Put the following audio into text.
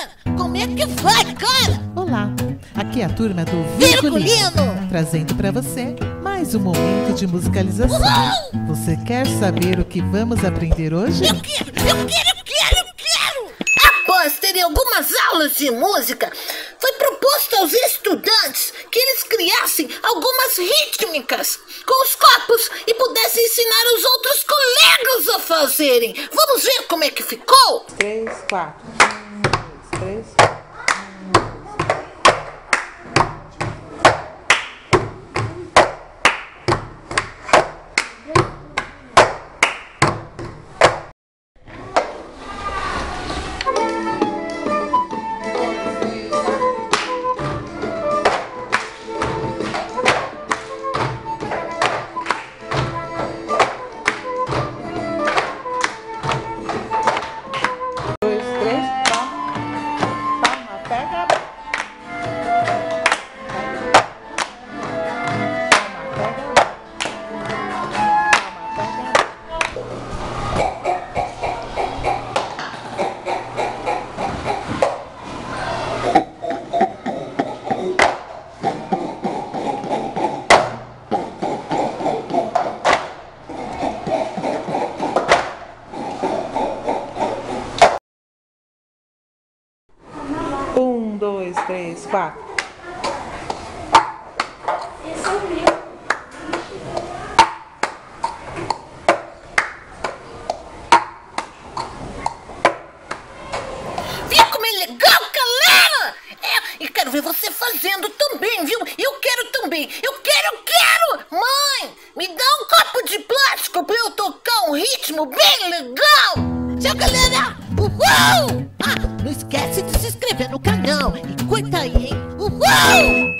Como é que vai, cara? Olá, aqui é a turma do Virgulino, Virgulino, trazendo para você mais um momento de musicalização. Uhul! Você quer saber o que vamos aprender hoje? Eu quero! Após terem algumas aulas de música, foi proposto aos estudantes que eles criassem algumas rítmicas com os copos e pudessem ensinar os outros colegas a fazerem. Vamos ver como é que ficou? 3, 4. 1, 2, 3. Um, dois, três, quatro. Esse é o meu. Viu como é legal, galera? E quero ver você fazendo também, viu? Eu quero também. Eu quero! Mãe, me dá um copo de plástico pra eu tocar um ritmo bem legal. Tchau, galera! Uhul! Não esquece de se inscrever no canal e curta aí, hein? Uhul!